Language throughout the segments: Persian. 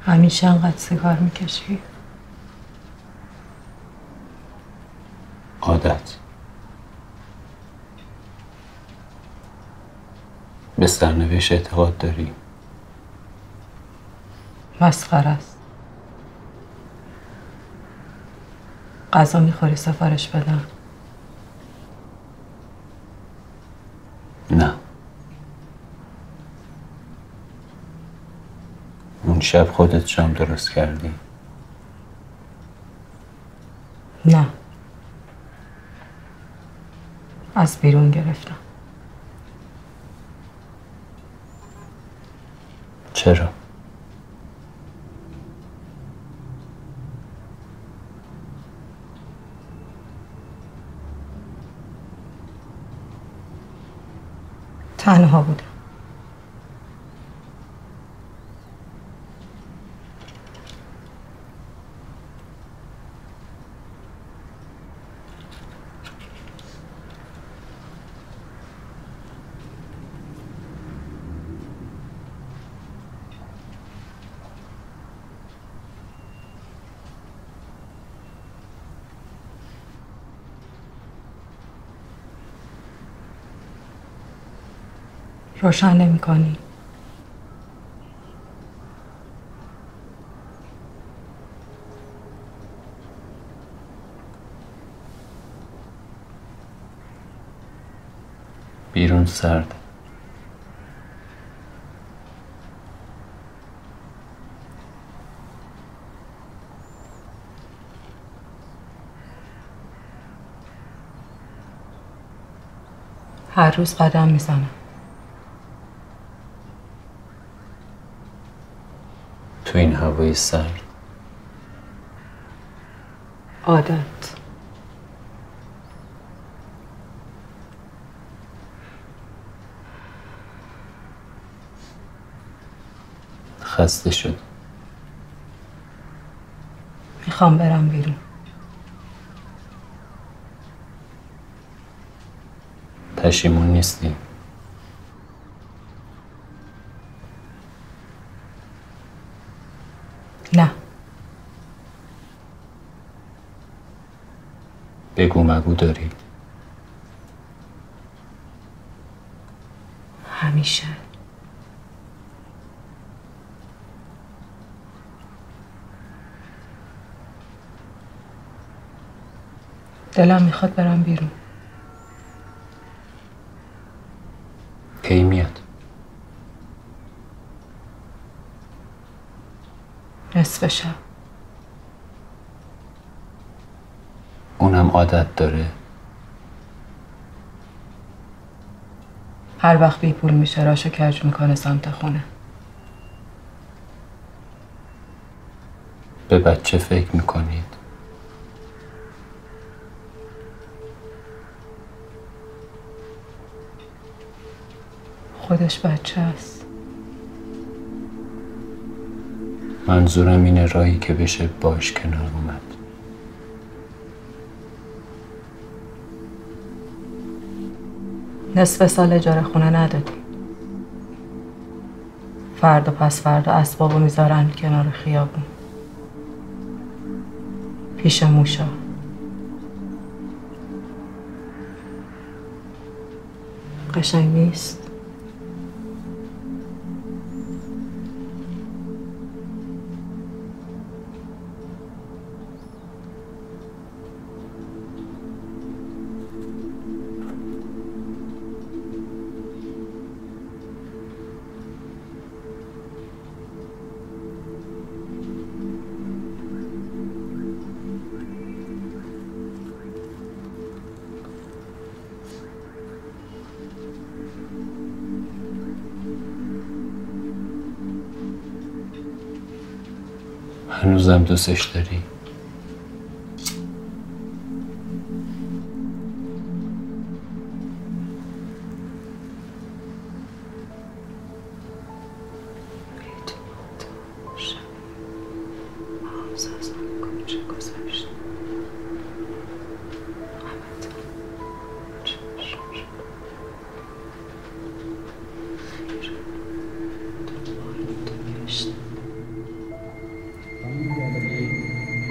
همیشه انقدر سیگار میکشی؟ عادت. به سرنوشت اعتقاد داری؟ مسخره است. غذا میخوری سفارش بدم؟ نه. اون شب خودت شام درست کردی؟ نه، از بیرون گرفتم. چرا؟ تنها بودم. روشن نمی کنی؟ بیرون سرد. هر روز قدم میزنم. تو این هوای سرد. عادت. خسته شد. میخوام برم بیرون. پشیمون نیستی؟ نه. بگو مگو داری؟ همیشه. دلم میخواد برم بیرون. کی میاد؟ نصف شب. اونم عادت داره؟ هر وقت بی پول میشه راشو کج میکنه سمت خونه. به بچه فکر میکنید؟ خودش بچه است. منظورم اینه راهی که بشه باش کنار اومد. نصف سال اجاره خونه ندادی. فردا پس فردا اسبابو میذارن کنار خیابون پیش موشا. قشنگ نیست؟ هنوزم دوستش داری؟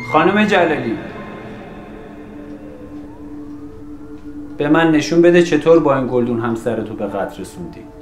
خانم جلالی، به من نشون بده چطور با این گلدون همسرتو به قتل رسوندی.